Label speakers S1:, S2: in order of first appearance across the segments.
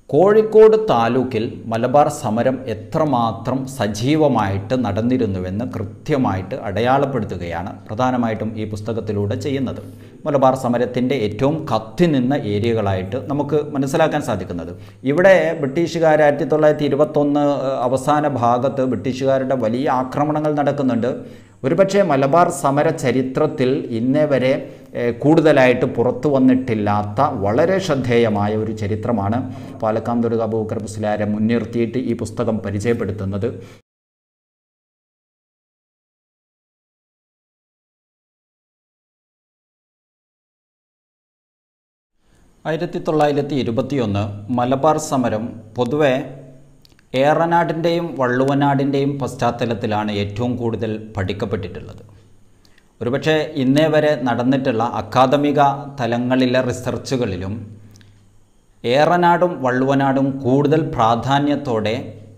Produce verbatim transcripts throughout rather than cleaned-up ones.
S1: കോഴിക്കോട് താലൂക്കിൽ മലബാർ സമരം എത്രമാത്രം സജീവമായിട്ട് നടന്നിരുന്നുവെന്ന് കൃത്യമായിട്ട് അടയാളപ്പെടുത്തുകയാണ് പ്രധാനമായിട്ടും ഈ പുസ്തകത്തിലൂടെ ചെയ്യുന്നത്. മലബാർ സമരത്തിൻ്റെ ഏറ്റവും കത്തിനിന്ന ഏരിയകളായിട്ട് നമുക്ക് മനസ്സിലാക്കാൻ സാധിക്കുന്നത്. ഇവിടെ ബ്രിട്ടീഷുകാർ ആയിരത്തി തൊള്ളായിരത്തി ഇരുപത്തൊന്ന് അവസാന ഭാഗത്ത് ബ്രിട്ടീഷുകാരുടെ വലിയ ആക്രമണങ്ങൾ നടക്കുന്നുണ്ട്. ഒരുപക്ഷെ മലബാർ സമര ചരിത്രത്തിൽ ഇന്നേ വരെ കൂടുതലായിട്ട് പുറത്തു വന്നിട്ടില്ലാത്ത വളരെ ശ്രദ്ധേയമായ ഒരു ചരിത്രമാണ് പാലക്കാട് അബൂബക്കർ മുസ്ലിയാരെ മുൻനിർത്തിയിട്ട് ഈ പുസ്തകം പരിചയപ്പെടുത്തുന്നത്. ആയിരത്തി തൊള്ളായിരത്തി ഇരുപത്തിയൊന്ന് മലബാർ സമരം പൊതുവെ ഏറനാടിൻ്റെയും വള്ളുവനാടിൻ്റെയും പശ്ചാത്തലത്തിലാണ് ഏറ്റവും കൂടുതൽ പഠിക്കപ്പെട്ടിട്ടുള്ളത്. ഒരുപക്ഷെ ഇന്നേ വരെ നടന്നിട്ടുള്ള അക്കാദമിക തലങ്ങളിലെ റിസർച്ചുകളിലും ഏറനാടും വള്ളുവനാടും കൂടുതൽ പ്രാധാന്യത്തോടെ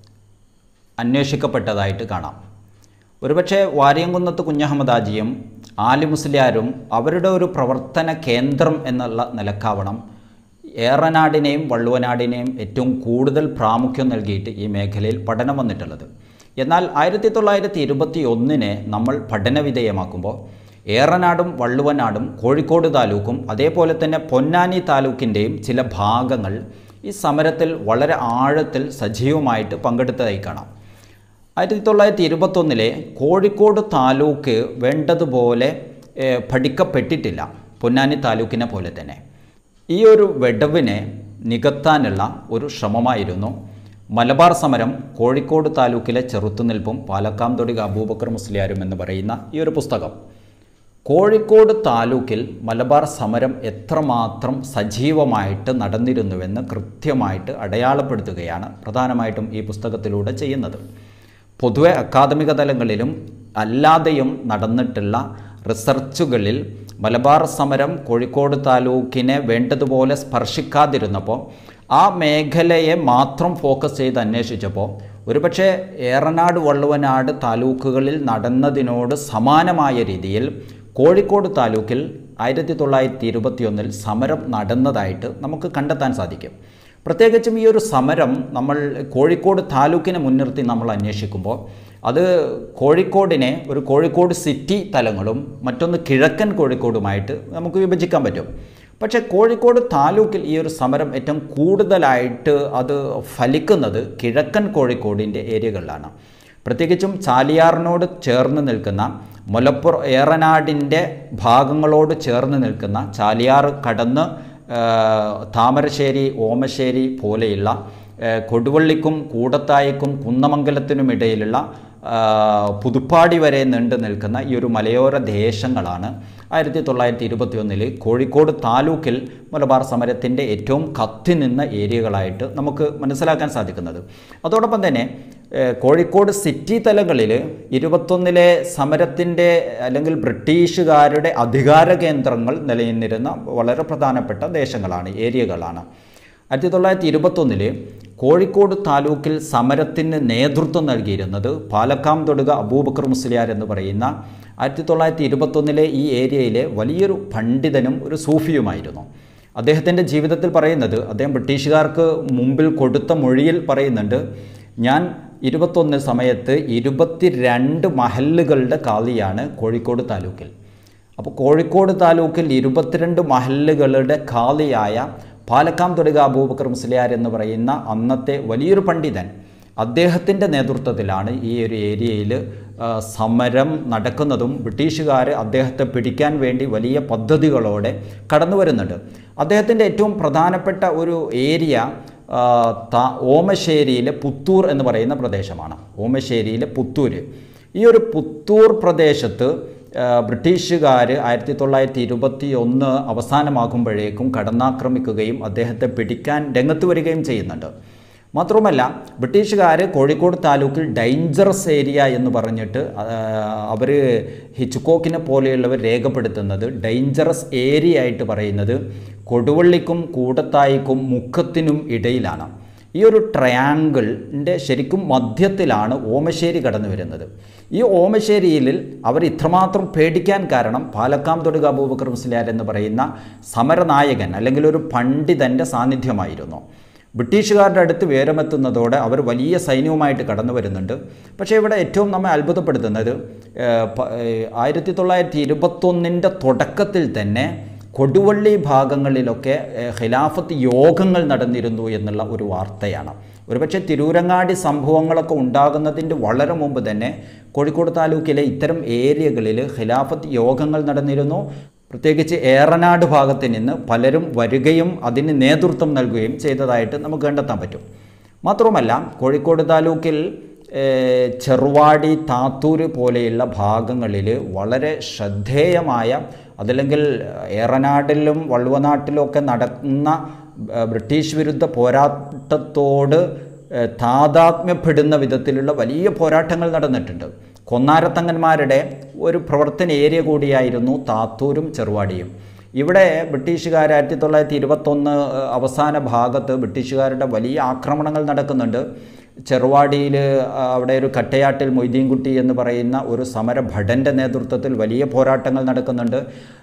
S1: അന്വേഷിക്കപ്പെട്ടതായിട്ട് കാണാം. ഒരുപക്ഷെ വാര്യംകുന്നത്ത് കുഞ്ഞഹമ്മദാജിയും ആലി മുസ്ലിയാരും അവരുടെ ഒരു പ്രവർത്തന കേന്ദ്രം എന്നുള്ള നിലക്കാവണം ഏറനാടിനെയും വള്ളുവനാടിനെയും ഏറ്റവും കൂടുതൽ പ്രാമുഖ്യം നൽകിയിട്ട് ഈ മേഖലയിൽ പഠനം വന്നിട്ടുള്ളത്. എന്നാൽ ആയിരത്തി തൊള്ളായിരത്തി ഇരുപത്തി ഒന്നിനെ നമ്മൾ പഠനവിധേയമാക്കുമ്പോൾ ഏറനാടും വള്ളുവനാടും കോഴിക്കോട് താലൂക്കും അതേപോലെ തന്നെ പൊന്നാനി താലൂക്കിൻ്റെയും ചില ഭാഗങ്ങൾ ഈ സമരത്തിൽ വളരെ ആഴത്തിൽ സജീവമായിട്ട് പങ്കെടുത്തതായി കാണാം. ആയിരത്തി തൊള്ളായിരത്തി ഇരുപത്തൊന്നിലെ കോഴിക്കോട് താലൂക്ക് വേണ്ടതുപോലെ പഠിക്കപ്പെട്ടിട്ടില്ല, പൊന്നാനി താലൂക്കിനെ പോലെ തന്നെ. ഈ ഒരു വെടവിനെ നികത്താനുള്ള ഒരു ശ്രമമായിരുന്നു മലബാർ സമരം കോഴിക്കോട് താലൂക്കിലെ ചെറുത്തുനിൽപ്പും പാലക്കാട് അബൂബക്കർ മുസ്ലിയാരും എന്ന് പറയുന്ന ഈ ഒരു പുസ്തകം. കോഴിക്കോട് താലൂക്കിൽ മലബാർ സമരം എത്രമാത്രം സജീവമായിട്ട് നടന്നിരുന്നുവെന്ന് കൃത്യമായിട്ട് അടയാളപ്പെടുത്തുകയാണ് പ്രധാനമായിട്ടും ഈ പുസ്തകത്തിലൂടെ ചെയ്യുന്നത്. പൊതുവെ അക്കാദമിക തലങ്ങളിലും അല്ലാതെയും നടന്നിട്ടുള്ള റിസർച്ചുകളിൽ മലബാർ സമരം കോഴിക്കോട് താലൂക്കിനെ വേണ്ടതുപോലെ സ്പർശിക്കാതിരുന്നപ്പോൾ ആ മേഖലയെ മാത്രം ഫോക്കസ് ചെയ്ത് അന്വേഷിച്ചപ്പോൾ ഒരുപക്ഷെ ഏറനാട് വള്ളുവനാട് താലൂക്കുകളിൽ നടന്നതിനോട് സമാനമായ രീതിയിൽ കോഴിക്കോട് താലൂക്കിൽ ആയിരത്തി തൊള്ളായിരത്തി ഇരുപത്തിയൊന്നിൽ സമരം നടന്നതായിട്ട് നമുക്ക് കണ്ടെത്താൻ സാധിക്കും. പ്രത്യേകിച്ചും ഈ ഒരു സമരം നമ്മൾ കോഴിക്കോട് താലൂക്കിനെ മുൻനിർത്തി നമ്മൾ അന്വേഷിക്കുമ്പോൾ അത് കോഴിക്കോടിനെ ഒരു കോഴിക്കോട് സിറ്റി തലങ്ങളും മറ്റൊന്ന് കിഴക്കൻ കോഴിക്കോടുമായിട്ട് നമുക്ക് വിഭജിക്കാൻ പറ്റും. പക്ഷേ കോഴിക്കോട് താലൂക്കിൽ ഈ ഒരു സമരം ഏറ്റവും കൂടുതലായിട്ട് അത് ഫലിക്കുന്നത് കിഴക്കൻ കോഴിക്കോടിൻ്റെ ഏരിയകളിലാണ്. പ്രത്യേകിച്ചും ചാലിയാറിനോട് ചേർന്ന് നിൽക്കുന്ന മലപ്പുറം ഏറനാടിൻ്റെ ഭാഗങ്ങളോട് ചേർന്ന് നിൽക്കുന്ന ചാലിയാർ കടന്ന് താമരശ്ശേരി ഓമശ്ശേരി പോലെയുള്ള കൊടുവള്ളിക്കും കൂടത്തായിക്കും കുന്നമംഗലത്തിനുമിടയിലുള്ള പുതുപ്പാടി വരെ നീണ്ടു നിൽക്കുന്ന ഈ ഒരു മലയോര ദേശങ്ങളാണ് ആയിരത്തി തൊള്ളായിരത്തി ഇരുപത്തി ഒന്നിൽ കോഴിക്കോട് താലൂക്കിൽ മലബാർ സമരത്തിൻ്റെ ഏറ്റവും കത്തിനിന്ന ഏരിയകളായിട്ട് നമുക്ക് മനസ്സിലാക്കാൻ സാധിക്കുന്നത്. അതോടൊപ്പം തന്നെ കോഴിക്കോട് സിറ്റി തലങ്ങളിൽ ഇരുപത്തൊന്നിലെ സമരത്തിൻ്റെ അല്ലെങ്കിൽ ബ്രിട്ടീഷുകാരുടെ അധികാര കേന്ദ്രങ്ങൾ നിലനിന്നിരുന്ന വളരെ പ്രധാനപ്പെട്ട ദേശങ്ങളാണ്, ഏരിയകളാണ്. ആയിരത്തി തൊള്ളായിരത്തി ഇരുപത്തൊന്നിൽ കോഴിക്കോട് താലൂക്കിൽ സമരത്തിന് നേതൃത്വം നൽകിയിരുന്നത് പാലക്കാട് അബൂബക്കർ മുസ്ലിയാർ എന്ന് പറയുന്ന ആയിരത്തി തൊള്ളായിരത്തി ഇരുപത്തൊന്നിലെ ഈ ഏരിയയിലെ വലിയൊരു പണ്ഡിതനും ഒരു സൂഫിയുമായിരുന്നു. അദ്ദേഹത്തിൻ്റെ ജീവിതത്തിൽ പറയുന്നത്, അദ്ദേഹം ബ്രിട്ടീഷുകാർക്ക് മുമ്പിൽ കൊടുത്ത മൊഴിയിൽ പറയുന്നുണ്ട്, ഞാൻ ഇരുപത്തൊന്ന് സമയത്ത് ഇരുപത്തി രണ്ട് മഹല്ലുകളുടെ കാളിയാണ് കോഴിക്കോട് താലൂക്കിൽ. അപ്പോൾ കോഴിക്കോട് താലൂക്കിൽ ഇരുപത്തിരണ്ട് മഹല്ലുകളുടെ കാളിയായ പാലക്കാട് അബൂബക്കർ മുസ്ലിയാർ എന്ന് പറയുന്ന അന്നത്തെ വലിയൊരു പണ്ഡിതൻ, അദ്ദേഹത്തിൻ്റെ നേതൃത്വത്തിലാണ് ഈ ഒരു ഏരിയയിൽ സമരം നടക്കുന്നതും ബ്രിട്ടീഷുകാർ അദ്ദേഹത്തെ പിടിക്കാൻ വേണ്ടി വലിയ പദ്ധതികളോടെ കടന്നു വരുന്നുണ്ട്. അദ്ദേഹത്തിൻ്റെ ഏറ്റവും പ്രധാനപ്പെട്ട ഒരു ഏരിയ ഓമശ്ശേരിയിലെ പുത്തൂർ എന്ന് പറയുന്ന പ്രദേശമാണ്. ഓമശ്ശേരിയിലെ പുത്തൂർ, ഈ ഒരു പുത്തൂർ പ്രദേശത്ത് ബ്രിട്ടീഷുകാർ ആയിരത്തി തൊള്ളായിരത്തി ഇരുപത്തി ഒന്ന് അവസാനമാകുമ്പോഴേക്കും കടന്നാക്രമിക്കുകയും അദ്ദേഹത്തെ പിടിക്കാൻ രംഗത്ത് വരികയും ചെയ്യുന്നുണ്ട്. മാത്രമല്ല ബ്രിട്ടീഷുകാർ കോഴിക്കോട് താലൂക്കിൽ ഡേഞ്ചറസ് ഏരിയ എന്ന് പറഞ്ഞിട്ട് അവർ ഹിച്ച്കോക്കിനെ പോലെയുള്ളവർ രേഖപ്പെടുത്തുന്നത് ഡേഞ്ചറസ് ഏരിയ ആയിട്ട് പറയുന്നത് കൊടുവള്ളിക്കും കൂടത്തായിക്കും മുക്കത്തിനും ഇടയിലാണ്. ഈ ഒരു ട്രയാങ്കിളിൻ്റെ ശരിക്കും മധ്യത്തിലാണ് ഓമശ്ശേരി കടന്നു വരുന്നത്. ഈ ഓമശ്ശേരിയിൽ അവർ ഇത്രമാത്രം പേടിക്കാൻ കാരണം പാലക്കാട് അബൂബക്കർ മുസ്ലിയാർ എന്ന് പറയുന്ന സമരനായകൻ അല്ലെങ്കിൽ ഒരു പണ്ഡിതൻ്റെ സാന്നിധ്യമായിരുന്നു. ബ്രിട്ടീഷുകാരുടെ അടുത്ത് വിവരമെത്തുന്നതോടെ അവർ വലിയ സൈന്യവുമായിട്ട് കടന്നു വരുന്നുണ്ട്. പക്ഷേ ഇവിടെ ഏറ്റവും നമ്മെ അത്ഭുതപ്പെടുത്തുന്നത് ആയിരത്തി തൊള്ളായിരത്തി ഇരുപത്തൊന്നിൻ്റെ തുടക്കത്തിൽ തന്നെ കൊടുവള്ളി ഭാഗങ്ങളിലൊക്കെ ഖിലാഫത്ത് യോഗങ്ങൾ നടന്നിരുന്നു എന്നുള്ള ഒരു വാർത്തയാണ്. ഒരുപക്ഷെ തിരൂരങ്ങാടി സംഭവങ്ങളൊക്കെ ഉണ്ടാകുന്നതിൻ്റെ വളരെ മുമ്പ് തന്നെ കോഴിക്കോട് താലൂക്കിലെ ഇത്തരം ഏരിയകളിൽ ഖിലാഫത്ത് യോഗങ്ങൾ നടന്നിരുന്നു. പ്രത്യേകിച്ച് ഏറനാട് ഭാഗത്ത് നിന്ന് പലരും വരികയും അതിന് നേതൃത്വം നൽകുകയും ചെയ്തതായിട്ട് നമുക്ക് കണ്ടെത്താൻ പറ്റും. മാത്രവുമല്ല കോഴിക്കോട് താലൂക്കിൽ ചെറുവാടി, താത്തൂർ പോലെയുള്ള ഭാഗങ്ങളിൽ വളരെ ശ്രദ്ധേയമായ, അതല്ലെങ്കിൽ ഏറനാട്ടിലും വള്ളുവനാട്ടിലും ഒക്കെ നടക്കുന്ന ബ്രിട്ടീഷ് വിരുദ്ധ പോരാട്ടത്തോട് താതാത്മ്യപ്പെടുന്ന വിധത്തിലുള്ള വലിയ പോരാട്ടങ്ങൾ നടന്നിട്ടുണ്ട്. കൊന്നാരത്തങ്ങന്മാരുടെ ഒരു പ്രവർത്തന ഏരിയ കൂടിയായിരുന്നു താത്തൂരും ചെറുവാടിയും. ഇവിടെ ബ്രിട്ടീഷുകാർ ആയിരത്തി തൊള്ളായിരത്തി ഇരുപത്തൊന്ന് അവസാന ഭാഗത്ത് ബ്രിട്ടീഷുകാരുടെ വലിയ ആക്രമണങ്ങൾ നടക്കുന്നുണ്ട്. ചെറുവാടിയിൽ അവിടെ ഒരു കട്ടയാട്ടിൽ മൊയ്തീൻകുട്ടി എന്ന് പറയുന്ന ഒരു സമരഭടൻ്റെ നേതൃത്വത്തിൽ വലിയ പോരാട്ടങ്ങൾ നടക്കുന്നുണ്ട്.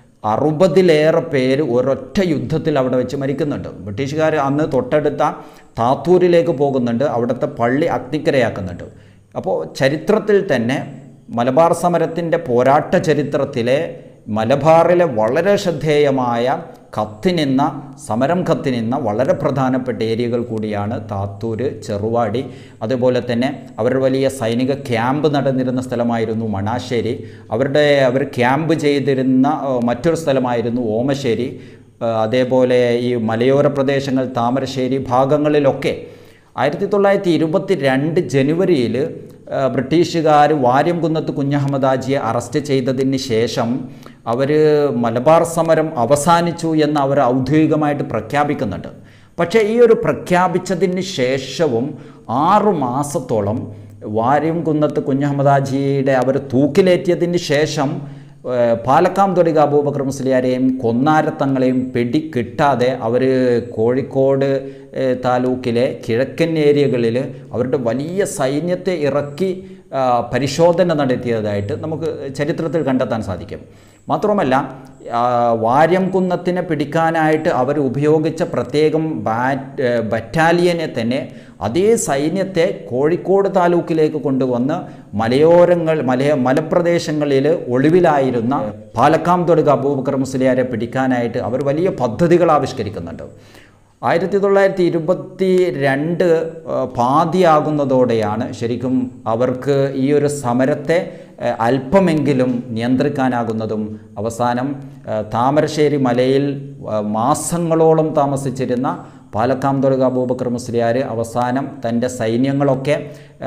S1: അറുപതിലേറെ പേര് ഒരൊറ്റ യുദ്ധത്തിൽ അവിടെ വെച്ച് മരിക്കുന്നുണ്ട്. ബ്രിട്ടീഷുകാർ അന്ന് തൊട്ടടുത്ത താത്തൂരിലേക്ക് പോകുന്നുണ്ട്, അവിടുത്തെ പള്ളി അഗ്നിക്കരയാക്കുന്നുണ്ട്. അപ്പോൾ ചരിത്രത്തിൽ തന്നെ മലബാർ സമരത്തിൻ്റെ പോരാട്ട ചരിത്രത്തിലെ മലബാറിലെ വളരെ ശ്രദ്ധേയമായ കത്തിനിന്ന സമരം കത്തിനിന്ന വളരെ പ്രധാനപ്പെട്ട ഏരിയകൾ കൂടിയാണ് താത്തൂര്, ചെറുവാടി. അതുപോലെ തന്നെ അവരുടെ വലിയ സൈനിക ക്യാമ്പ് നടന്നിരുന്ന സ്ഥലമായിരുന്നു മണാശ്ശേരി. അവരുടെ അവർ ക്യാമ്പ് ചെയ്തിരുന്ന മറ്റൊരു സ്ഥലമായിരുന്നു ഓമശ്ശേരി. അതേപോലെ ഈ മലയോര പ്രദേശങ്ങൾ താമരശ്ശേരി ഭാഗങ്ങളിലൊക്കെ ആയിരത്തി തൊള്ളായിരത്തി ഇരുപത്തി രണ്ട് ജനുവരിയിൽ ബ്രിട്ടീഷുകാർ വാര്യംകുന്നത്ത് കുഞ്ഞഹമ്മദ് ഹാജിയെ അറസ്റ്റ് ചെയ്തതിന് ശേഷം അവർ മലബാർ സമരം അവസാനിച്ചു എന്ന് അവർ ഔദ്യോഗികമായിട്ട് പ്രഖ്യാപിക്കുന്നുണ്ട്. പക്ഷേ ഈ ഒരു പ്രഖ്യാപിച്ചതിന് ശേഷവും ആറു മാസത്തോളം വാര്യംകുന്നത്ത് കുഞ്ഞഹമ്മദ് ഹാജിയുടെ അവർ തൂക്കിലേറ്റിയതിന് ശേഷം പാലക്കാം തൊടിക അബൂബക്കർ മുസ്ലിയാരെയും കൊന്നാരത്തങ്ങളെയും പിടി കിട്ടാതെ അവർ കോഴിക്കോട് താലൂക്കിലെ കിഴക്കൻ ഏരിയകളിൽ അവരുടെ വലിയ സൈന്യത്തെ ഇറക്കി പരിശോധന നടത്തിയതായിട്ട് നമുക്ക് ചരിത്രത്തിൽ കണ്ടെത്താൻ സാധിക്കും. മാത്രമല്ല വാര്യംകുന്നത്തിനെ പിടിക്കാനായിട്ട് അവർ ഉപയോഗിച്ച പ്രത്യേകം ബാറ്റ് ബറ്റാലിയനെ തന്നെ അതേ സൈന്യത്തെ കോഴിക്കോട് താലൂക്കിലേക്ക് കൊണ്ടുവന്ന് മലയോരങ്ങൾ മലയ മലപ്രദേശങ്ങളിൽ ഒളിവിലായിരുന്ന പാലക്കാം തൊടുക അബൂബക്കർ മുസ്ലിയാരെ പിടിക്കാനായിട്ട് അവർ വലിയ പദ്ധതികൾ ആവിഷ്കരിക്കുന്നുണ്ട്. ആയിരത്തി തൊള്ളായിരത്തി ഇരുപത്തി രണ്ട് പാതിയാകുന്നതോടെയാണ് ശരിക്കും അവർക്ക് ഈ ഒരു സമരത്തെ അല്പമെങ്കിലും നിയന്ത്രിക്കാനാകുന്നതും. അവസാനം താമരശ്ശേരി മലയിൽ മാസങ്ങളോളം താമസിച്ചിരുന്ന പാലക്കാം തൊടുക അബൂബക്കർ മുസ്ലിയാർ അവസാനം തൻ്റെ സൈന്യങ്ങളൊക്കെ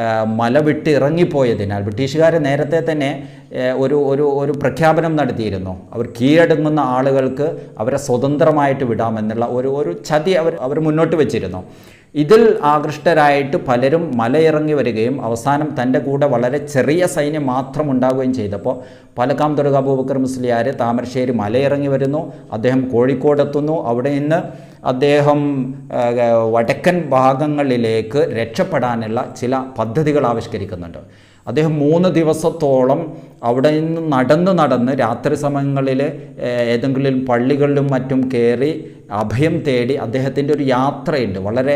S1: മല വിട്ട് ഇറങ്ങിപ്പോയതിനാൽ ബ്രിട്ടീഷുകാർ നേരത്തെ തന്നെ ഒരു ഒരു ഒരു പ്രഖ്യാപനം നടത്തിയിരുന്നു. അവർ കീഴടങ്ങുന്ന ആളുകൾക്ക് അവരെ സ്വതന്ത്രമായിട്ട് വിടാമെന്നുള്ള ഒരു ഒരു ചതി അവർ അവർ മുന്നോട്ട് വെച്ചിരുന്നു. ഇതിൽ ആകൃഷ്ടരായിട്ട് പലരും മലയിറങ്ങി വരികയും അവസാനം തൻ്റെ കൂടെ വളരെ ചെറിയ സൈന്യം മാത്രം ഉണ്ടാവുകയും ചെയ്തപ്പോൾ പാലക്കാം തൊടുക അബൂബക്കർ മുസ്ലിയാർ താമരശ്ശേരി മലയിറങ്ങി വരുന്നു. അദ്ദേഹം കോഴിക്കോടെത്തുന്നു. അവിടെ നിന്ന് അദ്ദേഹം വടക്കൻ ഭാഗങ്ങളിലേക്ക് രക്ഷപ്പെടാനുള്ള ചില പദ്ധതികൾ ആവിഷ്കരിക്കുന്നുണ്ട്. അദ്ദേഹം മൂന്ന് ദിവസത്തോളം അവിടെ നിന്ന് നടന്ന് നടന്ന് രാത്രി സമയങ്ങളിൽ ഏതെങ്കിലും പള്ളികളിലും മറ്റും കയറി അഭയം തേടി അദ്ദേഹത്തിൻ്റെ ഒരു യാത്രയുണ്ട്. വളരെ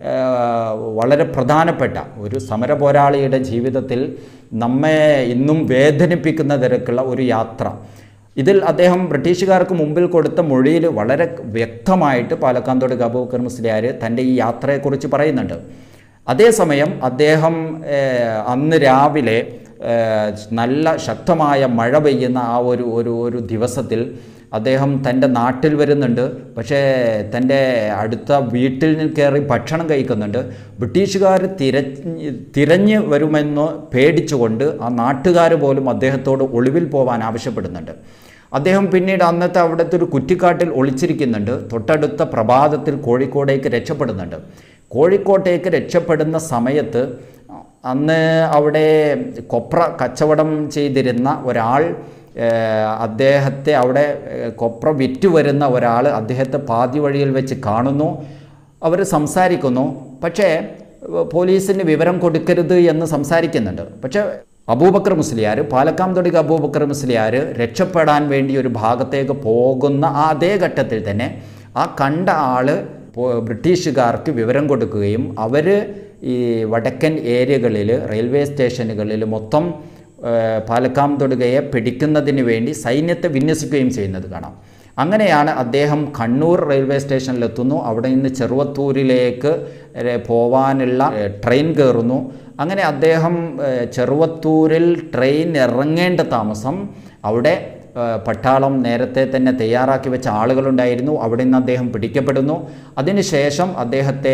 S1: വളരെ പ്രധാനപ്പെട്ട ഒരു സമരപോരാളിയുടെ ജീവിതത്തിൽ നമ്മെ ഇന്നും വേദനിപ്പിക്കുന്ന തരത്തിലുള്ള ഒരു യാത്ര. ഇതിൽ അദ്ദേഹം ബ്രിട്ടീഷുകാർക്ക് മുമ്പിൽ കൊടുത്ത മൊഴിയിൽ വളരെ വ്യക്തമായിട്ട് പാലക്കാം തൊടുക അബൂബക്കർ മുസ്ലിയാർ തൻ്റെ ഈ യാത്രയെക്കുറിച്ച് പറയുന്നുണ്ട്. അതേസമയം അദ്ദേഹം അന്ന് രാവിലെ നല്ല ശക്തമായ മഴ പെയ്യുന്ന ആ ഒരു ഒരു ഒരു ദിവസത്തിൽ അദ്ദേഹം തൻ്റെ നാട്ടിൽ വരുന്നുണ്ട്. പക്ഷേ തൻ്റെ അടുത്ത വീട്ടിൽ നിന്ന് കയറി ഭക്ഷണം കഴിക്കുന്നുണ്ട്. ബ്രിട്ടീഷുകാർ തിരഞ്ഞ് തിരഞ്ഞ് വരുമെന്ന് പേടിച്ചുകൊണ്ട് ആ നാട്ടുകാർ പോലും അദ്ദേഹത്തോട് ഒളിവിൽ പോകാൻ ആവശ്യപ്പെടുന്നുണ്ട്. അദ്ദേഹം പിന്നീട് അന്നത്തെ അവിടുത്തെ ഒരു കുറ്റിക്കാട്ടിൽ ഒളിച്ചിരിക്കുന്നുണ്ട്. തൊട്ടടുത്ത പ്രഭാതത്തിൽ കോഴിക്കോടേക്ക് രക്ഷപ്പെടുന്നുണ്ട്. കോഴിക്കോട്ടേക്ക് രക്ഷപ്പെടുന്ന സമയത്ത് അന്ന് അവിടെ കൊപ്ര കച്ചവടം ചെയ്തിരുന്ന ഒരാൾ അദ്ദേഹത്തെ അവിടെ കൊപ്ര വിറ്റ് വരുന്ന ഒരാൾ അദ്ദേഹത്തെ പാതി വഴിയിൽ വെച്ച് കാണുന്നു. അവർ സംസാരിക്കുന്നു. പക്ഷേ പോലീസിന് വിവരം കൊടുക്കരുത് എന്ന് സംസാരിക്കുന്നുണ്ട്. പക്ഷേ അബൂബക്കർ മുസ്ലിയാർ പാലക്കാം തൊടിക അബൂബക്കർ മുസ്ലിയാർ രക്ഷപ്പെടാൻ വേണ്ടി ഒരു ഭാഗത്തേക്ക് പോകുന്ന ആ അതേ ഘട്ടത്തിൽ തന്നെ ആ കണ്ട ആൾ ബ്രിട്ടീഷുകാർക്ക് വിവരം കൊടുക്കുകയും അവർ ഈ വടക്കൻ ഏരിയകളിൽ റെയിൽവേ സ്റ്റേഷനുകളിൽ മൊത്തം പാലക്കാം തൊടുകയെ പിടിക്കുന്നതിന് വേണ്ടി സൈന്യത്തെ വിന്യസിക്കുകയും ചെയ്യുന്നത് കാണാം. അങ്ങനെയാണ് അദ്ദേഹം കണ്ണൂർ റെയിൽവേ സ്റ്റേഷനിലെത്തുന്നു. അവിടെ നിന്ന് ചെറുവത്തൂരിലേക്ക് പോവാനുള്ള ട്രെയിൻ കയറുന്നു. അങ്ങനെ അദ്ദേഹം ചെറുവത്തൂരിൽ ട്രെയിൻ ഇറങ്ങേണ്ട താമസം അവിടെ പട്ടാളം നേരത്തെ തന്നെ തയ്യാറാക്കി വെച്ച ആളുകളുണ്ടായിരുന്നു. അവിടെ നിന്ന് അദ്ദേഹം പിടിക്കപ്പെടുന്നു. അതിനുശേഷം അദ്ദേഹത്തെ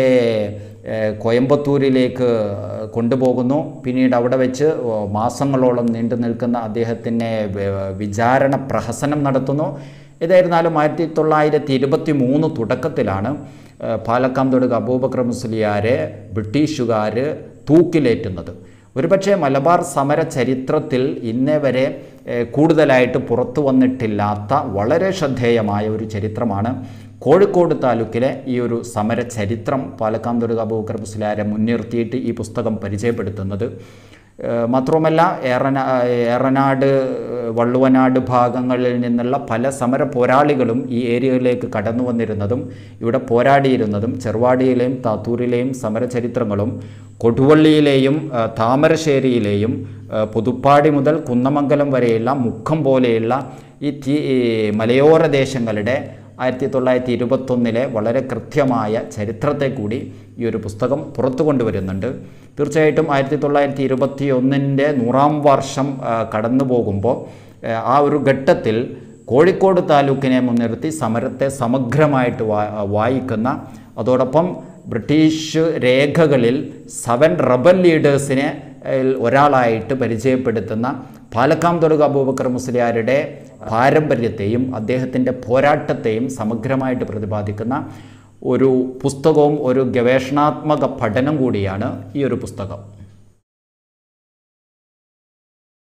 S1: കോയമ്പത്തൂരിലേക്ക് കൊണ്ടുപോകുന്നു. പിന്നീട് അവിടെ വെച്ച് മാസങ്ങളോളം നീണ്ടു നിൽക്കുന്ന അദ്ദേഹത്തിനെ വിചാരണ പ്രഹസനം നടത്തുന്നു. ഏതായിരുന്നാലും ആയിരത്തി തൊള്ളായിരത്തി ഇരുപത്തി മൂന്ന് തുടക്കത്തിലാണ് പാലക്കാം തൊടുക അബൂബക്കർ മുസ്ലിയാരെ ബ്രിട്ടീഷുകാർ തൂക്കിലേറ്റുന്നത്. ഒരുപക്ഷെ മലബാർ സമര ചരിത്രത്തിൽ ഇന്നേ വരെ കൂടുതലായിട്ട് പുറത്തു വന്നിട്ടില്ലാത്ത വളരെ ശ്രദ്ധേയമായ ഒരു ചരിത്രമാണ് കോഴിക്കോട് താലൂക്കിലെ ഈ ഒരു സമര ചരിത്രം പാലക്കാം തൊടുക അബൂബക്കർ മുസ്ലിയാരെ മുൻനിർത്തിയിട്ട് ഈ പുസ്തകം പരിചയപ്പെടുത്തുന്നത്. മാത്രവുമല്ല ഏറനാ ഏറനാട് വള്ളുവനാട് ഭാഗങ്ങളിൽ നിന്നുള്ള പല സമര പോരാളികളും ഈ ഏരിയയിലേക്ക് കടന്നു വന്നിരുന്നതും ഇവിടെ പോരാടിയിരുന്നതും ചെറുവാടിയിലെയും താത്തൂരിലെയും സമരചരിത്രങ്ങളും കൊടുവള്ളിയിലെയും താമരശ്ശേരിയിലെയും പുതുപ്പാടി മുതൽ കുന്നമംഗലം വരെയുള്ള മുക്കം പോലെയുള്ള ഈ തീ മലയോര ദേശങ്ങളുടെ ആയിരത്തി തൊള്ളായിരത്തി ഇരുപത്തൊന്നിലെ വളരെ കൃത്യമായ ചരിത്രത്തെ കൂടി ഈ ഒരു പുസ്തകം പുറത്തു കൊണ്ടുവരുന്നുണ്ട്. തീർച്ചയായിട്ടും ആയിരത്തി തൊള്ളായിരത്തി ഇരുപത്തി ഒന്നിൻ്റെ നൂറാം വർഷം കടന്നു പോകുമ്പോൾ ആ ഒരു ഘട്ടത്തിൽ കോഴിക്കോട് താലൂക്കിനെ മുൻനിർത്തി സമരത്തെ സമഗ്രമായിട്ട് വായിക്കുന്ന, അതോടൊപ്പം ബ്രിട്ടീഷ് രേഖകളിൽ സെവൻ റബൽ ലീഡേഴ്സിനെ ഒരാളായിട്ട് പരിചയപ്പെടുത്തുന്ന പാലക്കാം തൊടുക അബൂബക്കർ മുസ്ലിയാരുടെ പാരമ്പര്യത്തെയും അദ്ദേഹത്തിൻ്റെ പോരാട്ടത്തെയും സമഗ്രമായിട്ട് പ്രതിപാദിക്കുന്ന ഒരു പുസ്തകവും ഒരു ഗവേഷണാത്മക പഠനം കൂടിയാണ് ഈ ഒരു പുസ്തകം.